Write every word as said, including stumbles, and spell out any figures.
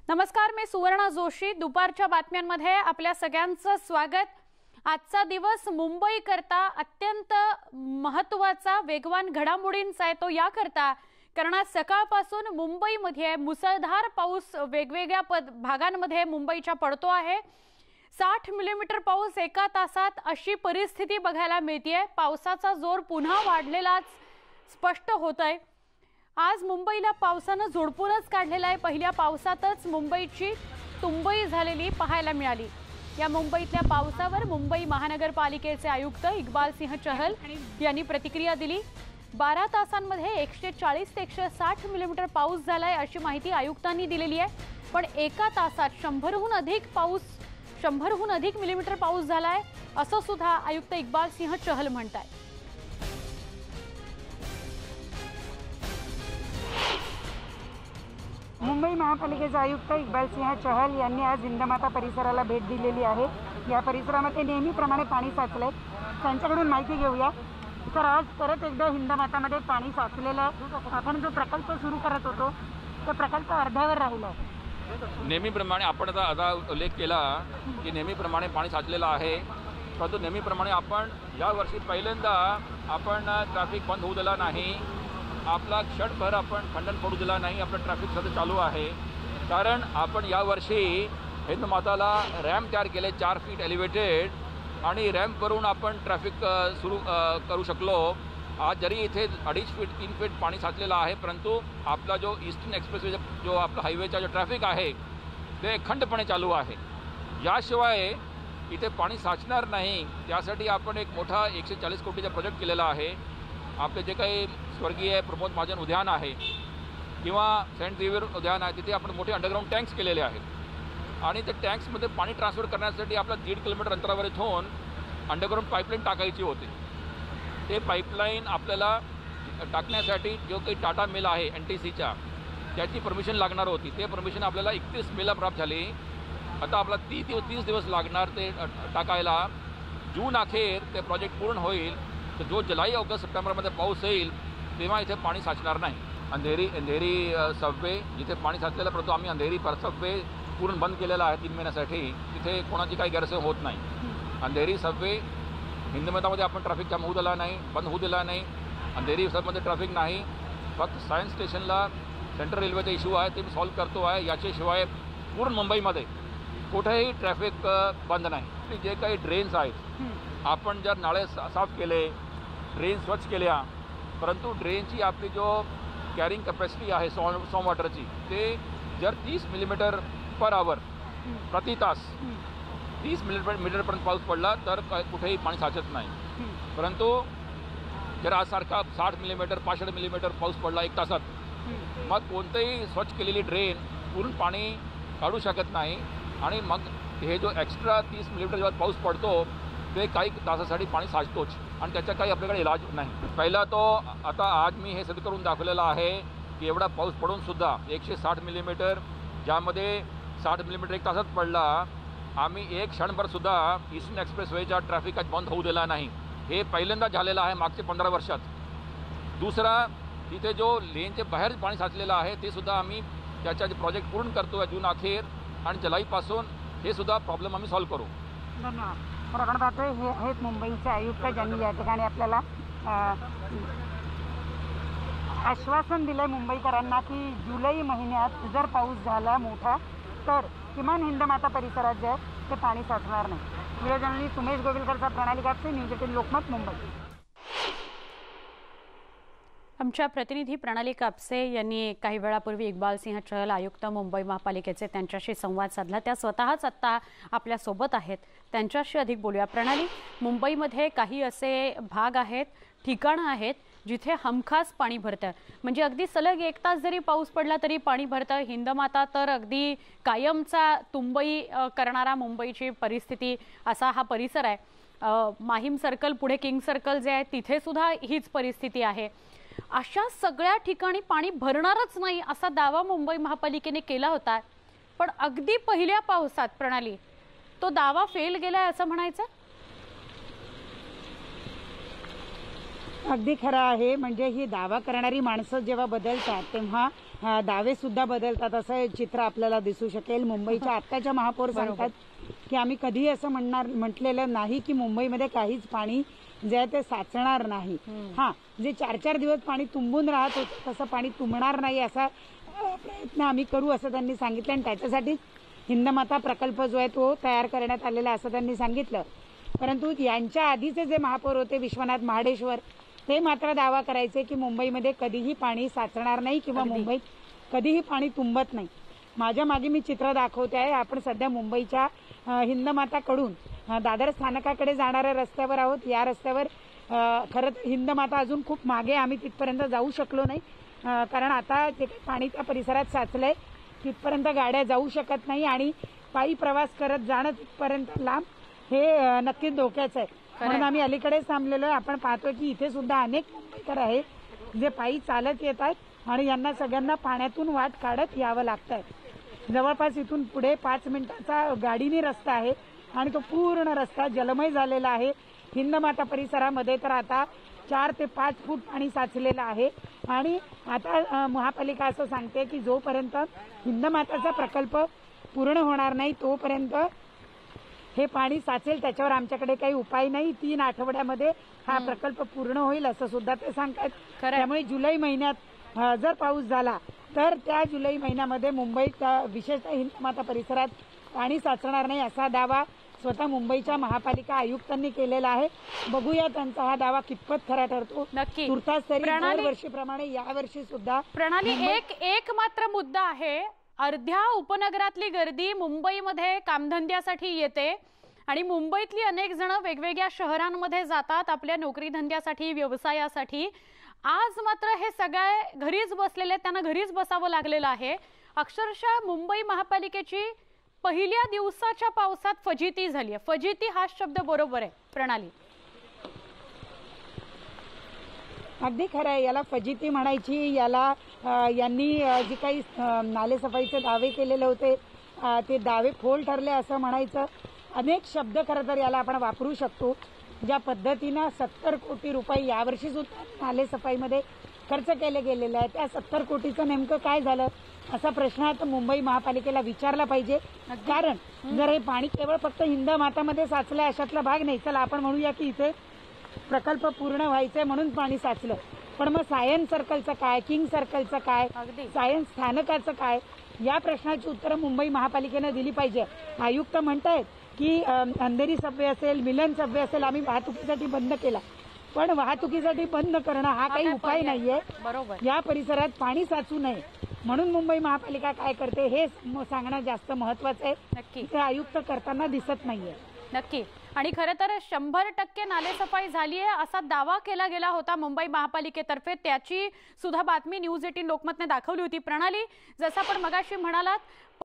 नमस्कार, मी सुवर्णा जोशी. दुपारच्या बातम्यांमध्ये आपल्या सगळ्यांचं स्वागत. आजचा दिवस मुंबई करता अत्यंत महत्त्वाचा वेगवान घडामोडींचा आहे. तो या करता कारण आज सकाळपासून मुंबईमध्ये मुसळधार पाऊस वेगवेगळ्या भागांमध्ये मुंबईच्या पडतो आहे. साठ मिलीमीटर पाऊस एका तासात अशी परिस्थिती बघायला मिळते. पावसाचा जोर पुन्हा वाढलेलाच स्पष्ट होतोय. आज मुंबईला पावसानं झोडपूनच काढलेला आहे. पहिल्या पावसातच मुंबईची तुंबई झालेली पाहायला मिळाली. या मुंबईतल्या पावसावर मुंबई महानगरपालिकेचे आयुक्त इक्बाल सिंह चहल यांनी प्रतिक्रिया दिली. बारा तासांमध्ये एकशे चाळीस ते एकशे साठ मिलीमीटर पाऊस झालाय अशी माहिती आयुक्तांनी दिलेली आहे. पण एका तासात शंभरहून अधिक पाऊस शंभरहून अधिक मिलीमीटर पाऊस झालाय असं सुद्धा आयुक्त इक्बाल सिंह चहल म्हणतात. मुंबई महापालिकेचे आयुक्त इक्बाल सिंह चहल यांनी आज हिंदमाता परिसराला भेट दिलेली आहे. या परिसरामध्ये नेहमीप्रमाणे पाणी साचलंय. त्यांच्याकडून माहिती घेऊया. तर आज परत एकदा हिंदमातामध्ये पाणी साचलेलं आहे. आपण जो प्रकल्प सुरू करत होतो तो प्रकल्प अर्ध्यावर राहिला आहे. नेहमीप्रमाणे आपण आता आता उल्लेख केला की नेहमीप्रमाणे पाणी साचलेलं आहे. परंतु नेहमीप्रमाणे आपण यावर्षी पहिल्यांदा आपण ट्रॅफिक बंद होऊ दिला नाही. आपला क्षणभर आपण खंडन पडू दिला नाही. आपलं ट्रॅफिक सध्या चालू आहे. कारण आपण यावर्षी हिंदमाताला रॅम्प तयार केले, चार फीट एलिव्हेटेड, आणि रॅम्प करून आपण ट्रॅफिक सुरू करू शकलो. आज जरी इथे अडीच फीट तीन फीट पाणी साचलेलं आहे, परंतु आपला जो ईस्टर्न एक्सप्रेसवे जो आपला हायवेचा जो ट्रॅफिक आहे ते अखंडपणे चालू आहे. याशिवाय इथे पाणी साचणार नाही त्यासाठी आपण एक मोठा एकशे चाळीस कोटीचा प्रोजेक्ट केलेला आहे. आपले जे काही स्वर्गीय प्रमोद महाजन उद्यान आहे किंवा सेंट झेवियर उद्यान आहे, तिथे आपण मोठे अंडरग्राऊंड टँक्स केलेले आहेत. आणि ते टँक्समध्ये पाणी ट्रान्सफर करण्यासाठी आपला दीड किलोमीटर अंतरावर इथून अंडरग्राऊंड पाईपलाईन टाकायची होती. ते पाईपलाईन आपल्याला टाकण्यासाठी जो काही टाटा मिल आहे एन टी सीच्या, त्याची परमिशन लागणार होती. ते परमिशन आपल्याला एकतीस मेला प्राप्त झाली. आता आपला ती तीस दिवस लागणार ते टाकायला. जून अखेर ते प्रोजेक्ट पूर्ण होईल. तर जो जुलै ऑगस्ट सप्टेंबरमध्ये पाऊस येईल तेव्हा इथे पाणी साचणार नाही. अंधेरी अंधेरी सबवे जिथे पाणी साचलेलं, परंतु आम्ही अंधेरी पर सबवे पूर्ण बंद केलेला आहे तीन महिन्यासाठी. तिथे कोणाची काही गैरसोय होत नाही. अंधेरी सबवे हिंदमातामध्ये आपण ट्रॅफिक जाम होऊ दिला नाही, बंद होऊ दिला नाही. अंधेरी सबमध्ये ट्रॅफिक नाही. फक्त सायन्स स्टेशनला सेंट्रल रेल्वेचा इश्यू आहे, ते मी सॉल्व्ह करतो आहे. याच्याशिवाय पूर्ण मुंबईमध्ये कुठेही ट्रॅफिक बंद नाही. जे काही ड्रेन्स आहेत, आपण जर नाळे साफ केले, ड्रेन स्वच्छ केल्या, परंतु ड्रेनची आपली जो कॅरिंग कॅपॅसिटी आहे सॉ सॉम वॉटरची, ते जर तीस मिलीमीटर पर आवर प्रति तास तीस मिलीमीटर मीटरपर्यंत पाऊस पडला तर कुठेही पाणी साचत नाही. परंतु जर आजसारखा साठ मिलीमीटर पासष्ट मिलीमीटर पाऊस पडला एक तासात, मग कोणतेही स्वच्छ केलेली ड्रेन पूर्ण पाणी काढू शकत नाही. आणि मग हे जो एक्स्ट्रा तीस मिलीमीटर जेव्हा पाऊस पडतो ते काही तासासाठी पाणी साचतोच आणि त्याचा काही आपल्याकडे इलाज नाही. पहिला तो आता आज मी हे सिद्ध करून दाखवलेलं आहे की एवढा पाऊस पडूनसुद्धा एकशे साठ मिलीमीटर, ज्यामध्ये साठ मिलीमीटर एक तासात पडला, आम्ही एक क्षणभरसुद्धा ईस्टर्न एक्सप्रेसवेचा ट्रॅफिक आज बंद होऊ दिला नाही. हे पहिल्यांदा झालेलं आहे मागचे पंधरा वर्षात. दुसरा, तिथे जो लेनचे बाहेर पाणी साचलेलं आहे ते सुद्धा आम्ही त्याचा प्रोजेक्ट पूर्ण करतो आहे जून अखेर, आणि जुलैपासून हे सुद्धा प्रॉब्लेम आम्ही सॉल्व्ह करू. धन्यवाद. तर आपण पाहतोय हे आहेत मुंबईचे आयुक्त ज्यांनी या ठिकाणी आपल्याला आश्वासन दिलं मुंबईकरांना की जुलै महिन्यात जर पाऊस झाला मोठा तर किमान हिंदमाता परिसरात जे आहे ते पाणी साचणार नाही. व्हिडिओ जर्नलिस्ट उमेश गोविलकरचा, प्रणाली कापसे, न्यूज एटीन लोकमत, मुंबई. आमच्या प्रतिनिधी प्रणाली कापसे यांनी काही वेळापूर्वी इक्बाल सिंह चहल आयुक्त मुंबई महापालिकेचे त्यांच्याशी संवाद साधला. त्या स्वतःच आत्ता आपल्या सोबत आहेत. त्यांच्याशी अधिक बोलूया. प्रणाली, मुंबईमध्ये काही असे भाग आहेत, ठिकाणं आहेत जिथे हमखास पाणी भरतं, म्हणजे अगदी सलग एक तास जरी पाऊस पडला तरी पाणी भरतं. हिंदमाता तर अगदी कायमचा तुंबई करणारा मुंबईची परिस्थिती असा हा परिसर आहे. माहीम सर्कल पुढे किंग सर्कल जे आहे तिथे सुद्धा हीच परिस्थिती आहे. अशा सगळ्या ठिकाणी पाणी भरणारच नाही असा दावा मुंबई महापालिकेने केला होता, पण अगदी पहिल्या पावसात प्रणाली तो दावा फेल गेलाय असं म्हणायचं? अगदी खरं आहे. म्हणजे ही दावा करणारी माणसं जेव्हा बदलतात तेव्हा अ, दावे सुद्धा बदलतात असं चित्र आपल्याला दिसू शकेल. मुंबईच्या आत्ताच्या महापौर सांगतात की आम्ही कधीही असं म्हणणार म्हटलेलं नाही की मुंबईमध्ये काहीच पाणी जे आहे ते साचणार नाही. हा, जे चार चार दिवस पाणी तुंबून राहत होतं तसं पाणी तुंबणार नाही असा अ, प्रयत्न आम्ही करू असं त्यांनी सांगितलं. आणि त्याच्यासाठी हिंदमाता प्रकल्प जो आहे तो तयार करण्यात आलेला असं त्यांनी सांगितलं. परंतु यांच्या आधीचे जे महापौर होते विश्वनाथ महाडेश्वर, ते मात्र दावा करायचे की मुंबईमध्ये कधीही पाणी साचणार नाही किंवा मुंबईत कधीही पाणी तुंबत नाही. माझ्या मागे मी चित्र दाखवते आहे. आपण सध्या मुंबईच्या अ, हिंदमाताकडून अ, दादर स्थानकाकडे जाणाऱ्या रस्त्यावर आहोत. या रस्त्यावर अ, खरं तर हिंदमाता अजून खूप मागे, आम्ही तिथपर्यंत जाऊ शकलो नाही अ, कारण आता जे काही पाणी त्या परिसरात साचलंय तिथपर्यंत गाड्या जाऊ शकत नाही आणि पायी प्रवास करत जाणं तिथपर्यंत लांब हे अ, नक्कीच धोक्याचं आहे. म्हणून आम्ही अलीकडेच थांबलेलो आहे. आपण पाहतोय की इथे सुद्धा अनेक मुंबईकर आहेत जे पायी चालत येत आहेत आणि यांना सगळ्यांना पाण्यातून वाट काढत यावं लागत आहे. जवळपास इथून पुढे पाच मिनिटाचा गाडीने रस्ता आहे आणि तो पूर्ण रस्ता जलमय झालेला आहे. हिंदमाता परिसरामध्ये तर आता चार ते पाच फूट पाणी साचलेलं आहे. आणि आता अ, महापालिका असं सांगते की जोपर्यंत हिंदमाताचा प्रकल्प पूर्ण होणार नाही तोपर्यंत हे पाणी साचेल, त्याच्यावर आमच्याकडे काही उपाय नाही. तीन आठवड्यामध्ये हा प्रकल्प पूर्ण होईल असं सुद्धा ते सांगतात. त्यामुळे जुलै महिन्यात अ, जर पाऊस झाला तर त्या जुलै महिन्यामध्ये मुंबईत अ, विशेषतः हिंदमाता परिसरात पाणी साचणार नाही असा दावा स्वतः मुंबईच्या महापालिका आयुक्तांनी केलेला आहे. बघूया त्यांचा हा दावा कितपत खरा ठरतो. नक्की. तुर्तास तरी प्रणाली- दरवर्षीप्रमाणे यावर्षी सुद्धा प्रणाली एक एक मात्र मुद्दा आहे. अर्ध्या उपनगरातली गर्दी मुंबईमध्ये कामधंद्यासाठी येते आणि मुंबईतली अनेक जण वेगवेगळ्या शहरांमध्ये जातात आपल्या नोकरी धंद्यासाठी, व्यवसायासाठी. आज मात्र हे सगळे घरीच बसलेले, त्यांना घरीच बसावं लागलेलं आहे. अक्षरशः मुंबई महापालिकेची पहिल्या दिवसाच्या पावसात फजिती झाली आहे. फजिती हा शब्द बरोबर आहे प्रणाली? अगदी खरं आहे. याला फजिती म्हणायची. याला अ, यांनी अ, जी काही अ, नालेसफाईचे दावे केलेले होते अ, ते दावे फोल ठरले असं म्हणायचं. अनेक शब्द खरं तर याला आपण वापरू शकतो. ज्या पद्धतीनं सत्तर कोटी रुपये यावर्षी सुद्धा नालेसफाईमध्ये खर्च केले गेलेले आहे, त्या सत्तर कोटीचं नेमकं काय झालं असा प्रश्न आता मुंबई महापालिकेला विचारला पाहिजे. कारण जर हे पाणी केवळ फक्त हिंदमातामध्ये साचलं अशातला भाग नाही. चला आपण म्हणूया की इथे प्रकल्प पूर्ण व्हायचंय म्हणून पाणी साचलं, पण मग सायन्स सर्कलचं काय, किंग सर्कलचं काय, सायन्स स्थानकाचं काय, या प्रश्नाची उत्तरं मुंबई महापालिकेनं दिली पाहिजे. आयुक्त म्हणतायत की अंधेरी सबवे असेल, मिलन सबवे असेल आम्ही वाहतुकीसाठी बंद केला, पण वाहतुकीसाठी बंद करणं हा काही उपाय नाहीये. बरोबर. या परिसरात पाणी साचू नये म्हणून मुंबई महापालिका काय करते हे सांगणं जास्त महत्वाचं आहे. नक्की. ते आयुक्त करताना दिसत नाहीये. नक्की. आणि खरं तर शंभर टक्के नालेसफाई झाली आहे असा दावा केला गेला होता मुंबई महापालिकेतर्फे. त्याची सुद्धा बातमी न्यूज एटीन लोकमतने दाखवली होती. प्रणाली, जसं आपण मगाशी म्हणालात